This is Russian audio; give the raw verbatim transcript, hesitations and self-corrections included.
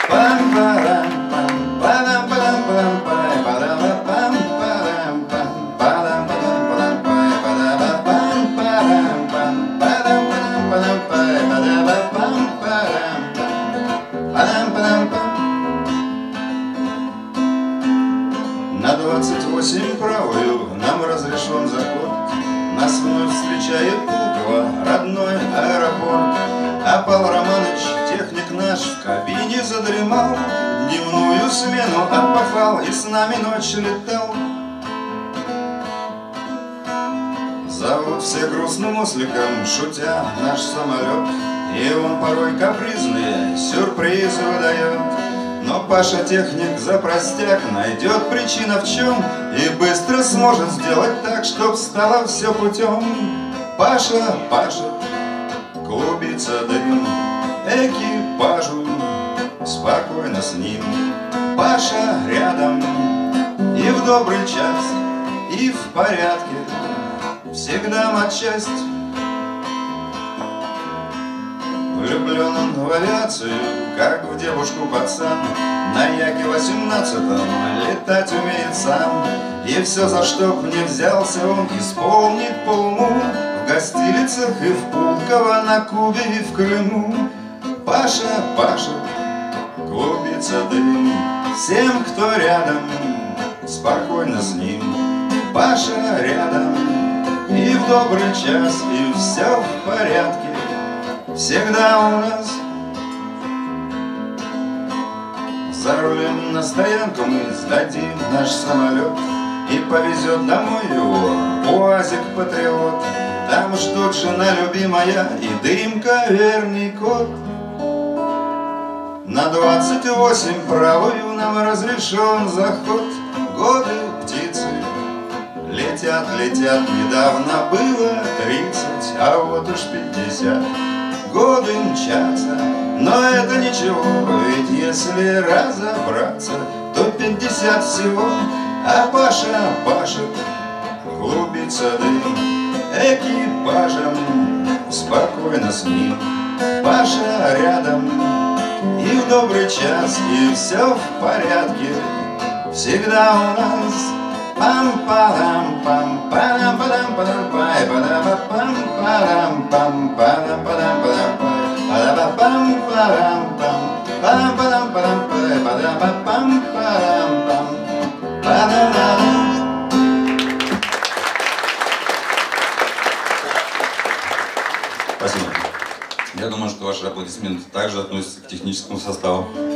На двадцать восемь правую нам разрешен заход. Нас вновь встречает Пулково, родной аэропорт. А Павел Романович, техник наш, в кабине задремал. Дневную смену отпахал и с нами ночь летал. Зовут все грустным осликом, шутя, наш самолет. И он порой капризные сюрпризы выдает. Но Паша техник за простяк найдет причина в чем и быстро сможет сделать так, чтоб стало все путем. Паша, Паша, клубится дым экипажу, спокойно с ним. Паша рядом и в добрый час, и в порядке, всегда матчасть. Влюблен он в авиацию, как в девушку пацан. На Яке восемнадцатом летать умеет сам. И все, за что б не взялся, он исполнит по уму. В гостилицах и в Пулково, на Кубе и в Крыму. Паша, Паша, клубится дым. Всем, кто рядом, спокойно с ним. Паша рядом и в добрый час, и все в порядке, всегда у нас. За рулем на стоянку мы сдадим наш самолет, и повезет домой его УАЗик Патриот. Там ждут жена любимая и дымка верный кот. На двадцать восемь правую нам разрешен заход. Годы птицы летят, летят, недавно было тридцать, а вот уж пятьдесят. Годы мчатся, но это ничего, ведь если разобраться, то пятьдесят всего. А Паша, Паша, клубится дым экипажем, спокойно с ним. Паша рядом и в добрый час, и все в порядке, всегда у нас. Пам-парам-пам, парам-парам-парам-пай, парам-парам-пам, парам-парам-парам-пай, парам-парам-парам-пам, парам-парам-парам-пай, парам-парам-парам-пам, парам-парам. Спасибо. Я думаю, что ваши аплодисменты также относятся к техническому составу.